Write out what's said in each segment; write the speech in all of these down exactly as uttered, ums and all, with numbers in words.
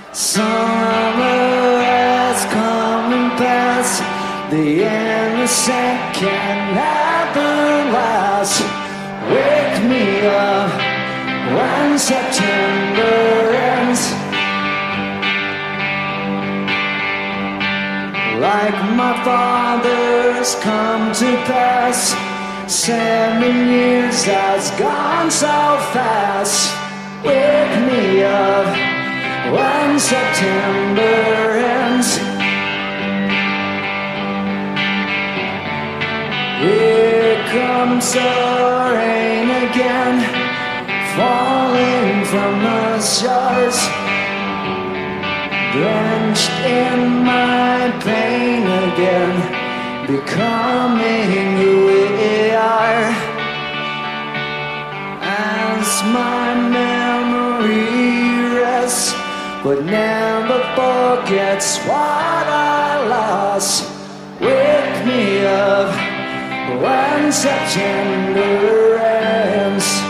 Summer has come and passed. The innocent can never last. Wake me up when September ends. Like my father's come to pass. Seven years has gone so fast. Wake me up when September ends. Here comes the rain again, falling from the stars, drenched in my pain again, becoming who we are. As my memory rests, but never forgets what I lost. Wake me up when September ends.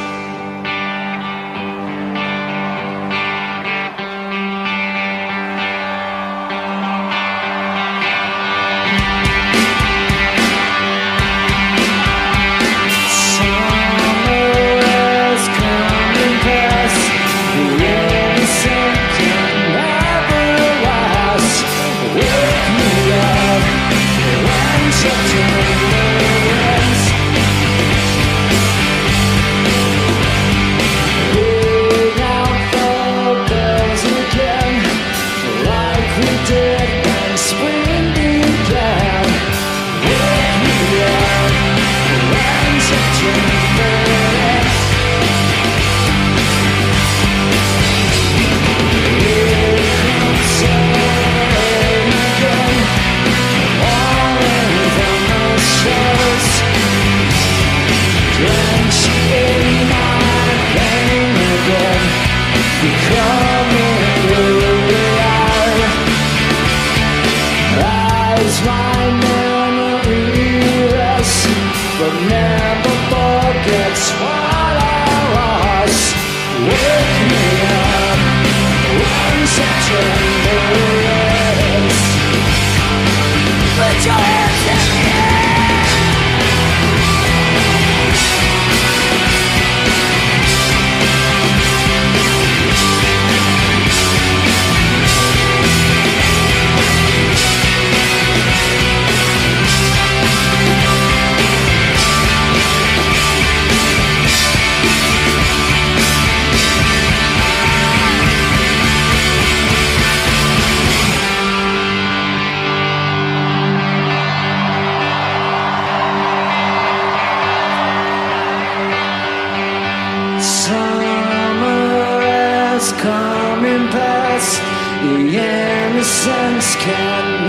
Coming past, the innocence can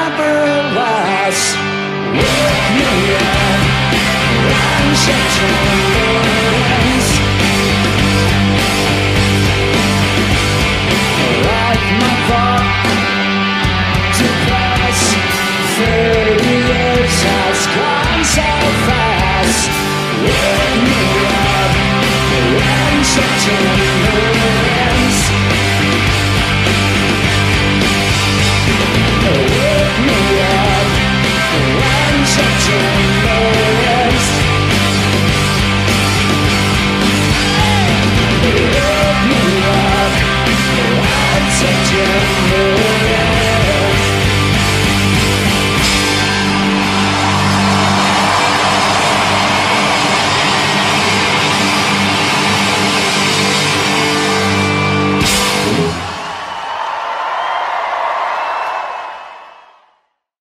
never last. Wake me up when September ends. Like my thought to pass, thirty years has gone so fast. Wake me up when September ends.